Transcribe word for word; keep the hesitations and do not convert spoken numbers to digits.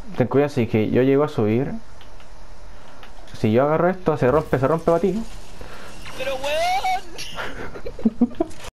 ten cuidado, si que yo llego a subir. Si yo agarro esto, se rompe, se rompe para ti. Pero weón.